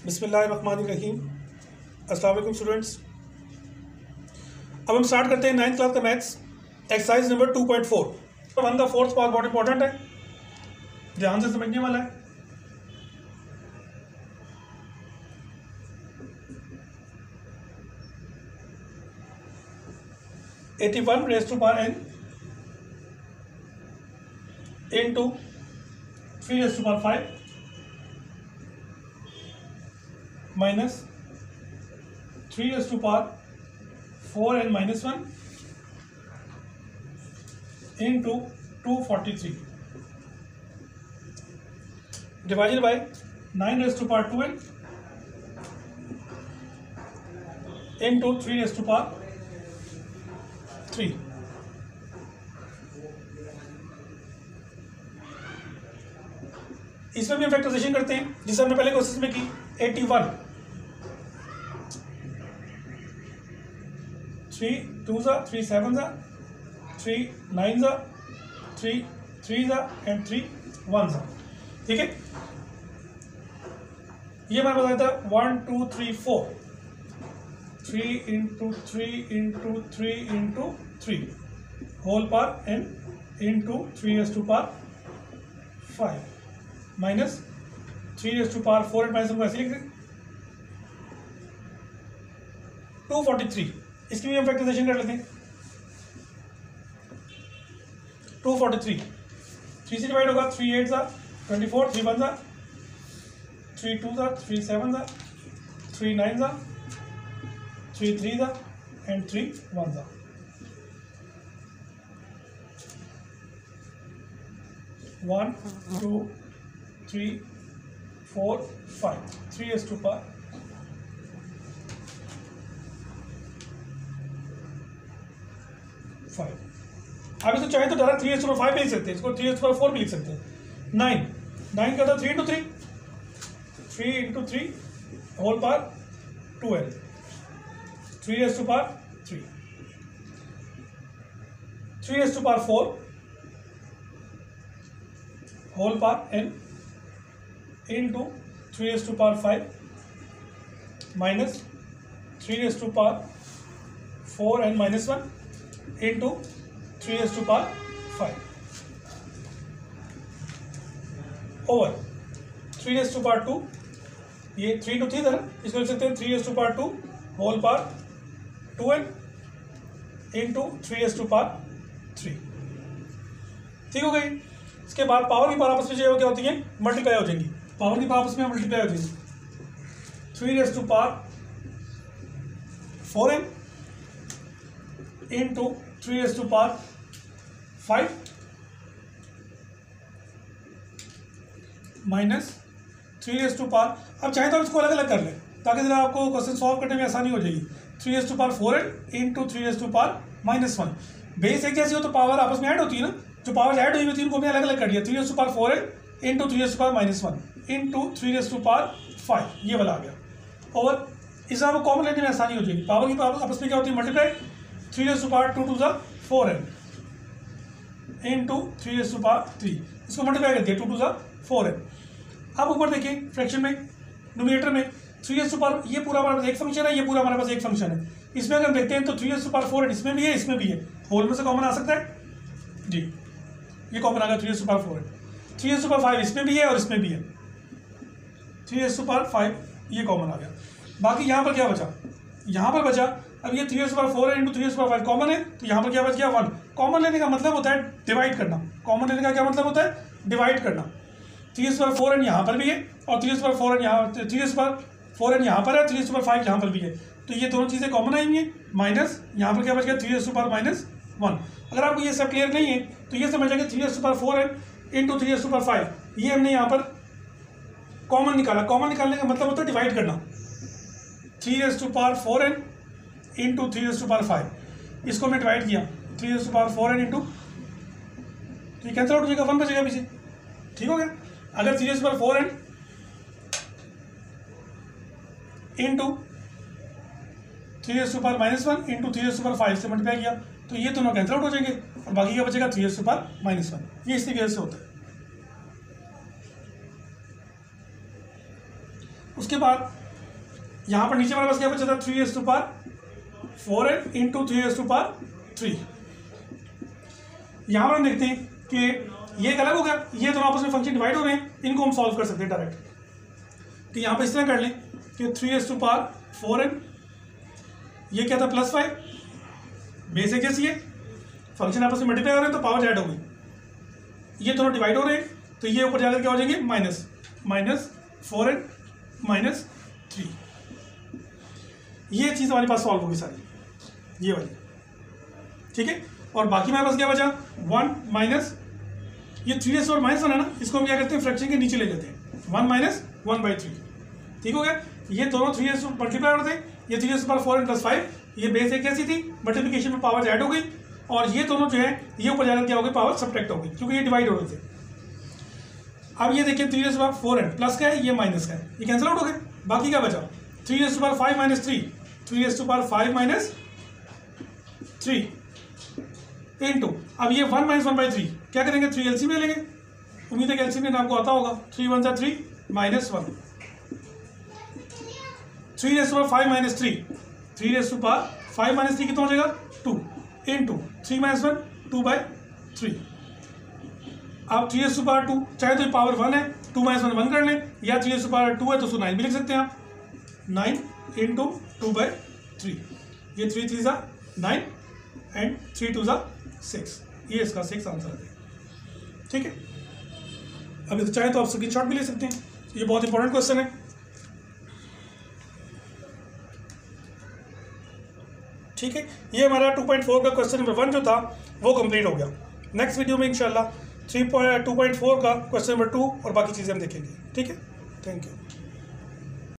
बिस्मिल्लाहिर्रहमानिर्रहीम। अस्सलाम वालेकुम स्टूडेंट्स। अब हम स्टार्ट करते हैं 9th क्लास का maths exercise number 2.4। One the fourth part बहुत इंपॉर्टेंट है, ध्यान से समझने वाला है। Eighty one raise to power n into 3 raise to power 5 minus 3 raised to power 4n minus 1 into 243 divided by 9 raised to power 2n into 3 raised to power 3। इसमें भी हम फैक्टराइजेशन करते हैं जिसे हमने पहले क्वेश्चन में की। 81 3 2 3 7 3 9 3 3 एंड 3 1। ठीक है, ये मैंने बताया था 1 2 3 4 3 into 3 into 3 into 3 whole power n into 3 raise to power 5 minus 3 raise to power 4 and minus ऐसे लिख दें 243। इसकी भी हम फैक्टराइजेशन कर लेते हैं। 243 3 से डिवाइड होगा 3 8 24 3 1 3 2 3 7 3 9 3 3 एंड 3 1 1 2 3 4 5 3 रेज़ टू पावर 5। आप इसको चाहे तो डायरेक्ट 3 रेज़ टू पावर 5 भी लिख सकते हैं, इसको 3 रेज़ टू पावर 4 भी लिख सकते हैं। 9 का था 3 into 3 3 into 3 whole power 2n 3 raise to power 3 3 raise to power 4 whole power n into 3 raise to power 5 minus 3 raise to power 4n minus 1 into 3 raise to power 5 over 3 raise to power 2। ये 3 into 3 था ना, इसको लिख सकते हैं 3 raise to power 2 whole power 2n into 3 raise to power 3। ठीक हो गई। इसके बाद पावर की पावर आपस में जो क्या होती है, मल्टीप्लाई हो जाएंगी। पावर की पावर आपस में मल्टीप्लाई हो जाएंगी। 3 raise to power 4n into 3 raise to power 5 minus 3 raise to power, अब चाहे तो आप इसको अलग अलग कर लें ताकि जरा आपको क्वेश्चन सॉल्व करने में आसानी हो जाएगी। 3 raise to power 4n into 3 raise to power minus 1। Base एक जैसी हो तो पावर आपस में ऐड होती है ना, जो पावर ऐड हुई थी उनको हमने अलग अलग कर दिया। 3 raise to power 4n into 3 raise to power minus 1 into 3 raise to power 5, ये वाला आ गया। और इसे आपको कॉमन लेने में आसानी हो जाएगी। पावर की पावर आपस में क्या होती है, multiply. 3 raise to power 2 2 4n into 3 raise to power 3, इसको मल्टीप्लाई कर दिया 2 2 4n। अब ऊपर देखिए फ्रैक्शन में न्यूमरेटर में 3 रेज़ टू पावर, ये पूरा हमारे पास एक फंक्शन है, ये पूरा हमारे पास एक फंक्शन है। इसमें अगर हम देखते हैं तो 3 रेज़ टू पावर 4n इसमें भी है, इसमें भी है। होल में से कॉमन आ सकता है जी, ये कॉमन आ गया 3 raise to power 4n। 3 raise to power 5 इसमें भी है और इसमें भी है। 3 रेज़ टू पावर 5 ये कॉमन आ गया। बाकी यहाँ पर क्या बचा, यहाँ पर बचा अब ये 3 raise to power 4 into 3 raise to power 5 common है, तो यहाँ पर क्या बच गया 1। कॉमन लेने का मतलब होता है डिवाइड करना। कॉमन लेने का क्या मतलब होता है, डिवाइड करना। 3 रेज़ टू पावर 4n यहाँ पर भी है और 3 रेज़ टू पावर 4n यहाँ, 3 रेज़ टू पावर 4n यहाँ पर है, 3 रेज़ टू पावर 5 यहाँ पर भी है, तो ये दोनों चीज़ें कॉमन आएंगी। माइनस यहाँ पर क्या बच गया 3 रेज़ टू पावर माइनस 1। अगर आपको ये सब क्लियर नहीं है तो ये समझ जाएंगे 3 raise to power 4n into 3 raise to power 5, ये हमने यहाँ पर कॉमन निकाला। कॉमन निकालने का मतलब होता है डिवाइड करना। 3 raise to power 4n into 3 raise to power 5, इसको हमने डिवाइड किया 3 raise to power 4n into, तो ये कैंसिल आउट हो जाएगा, 1 बचेगा पीछे। ठीक हो गया। अगर 3 raise to power 4n into 3 raise to power minus 1 into 3 raise to power 5 से मल्टीप्लाई किया तो ये दोनों कैंसिल आउट हो जाएंगे और बाकी का बचेगा 3 रेज़ टू पावर माइनस 1। ये इसी वजह से होता है। उसके बाद यहाँ पर नीचे हमारे पास क्या बचा था 3^4n इंटू 3^3। यहाँ पर हम देखते हैं कि ये एक अलग हो गया, ये दोनों आपस में फंक्शन डिवाइड हो रहे हैं, इनको हम सॉल्व कर सकते हैं डायरेक्ट। तो यहाँ पर इस तरह कर लें कि 3^4n, ये क्या था +5, बेस एक जैसी है, फंक्शन आपस में मल्टीप्लाई हो रहे हैं तो पावर ऐड हो गई, ये दोनों डिवाइड हो रहे हैं तो ये ऊपर जाकर क्या हो जाएंगे -4n -3। ये चीज़ हमारे पास सॉल्व होगी सारी, ये वाली, ठीक है। और बाकी हमारे पास क्या बचा 1 माइनस ये 3s और -1 है ना, इसको हम क्या करते हैं फ्रैक्शन के नीचे ले जाते हैं, 1 माइनस 1/3, ठीक हो गया। ये दोनों 3s मल्टीप्लाई होते हैं, ये 3^4n +5, ये बेस एक जैसी थी, मल्टीप्लिकेशन में पावर ऐड हो गई, और ये दोनों जो है ये ऊपर जाकर क्या हो गई पावर सब्ट्रैक्ट हो गई, क्योंकि ये डिवाइड हो रहे थे। अब ये देखिए 3^4n प्लस का है, ये माइनस का है, ये कैंसिल आउट हो गए। बाकी क्या बचा 3^5 -3, 3^5 -3 इंटू, अब ये 1 - 1/3 क्या करेंगे 3 एलसीएम ले लेंगे, उम्मीद है कि एलसीएम लेना आपको आता होगा। 3 × 1 = 3 -1, 3^5 -3, 3^5 -3 कितना हो जाएगा 2 इंटू 3 - 1 2/3। अब 3^2 चाहे तो पावर 1 है, 2 - 1 1 कर लें, या 3^2 है तो उसको 9 भी लिख सकते हैं आप, 9 इंटू 2/3, ये 3 3 = 9 एंड 3 2 = 6, ये इसका 6 आंसर है, ठीक है। अभी तो चाहे तो आप स्क्रीनशॉट भी ले सकते हैं, ये बहुत इंपॉर्टेंट क्वेश्चन है, ठीक है। ये हमारा 2.4 का क्वेश्चन नंबर 1 जो था वो कंप्लीट हो गया। नेक्स्ट वीडियो में इंशाल्लाह 2.4 का क्वेश्चन नंबर 2 और बाकी चीज़ें हम देखेंगे, ठीक है। Thank you.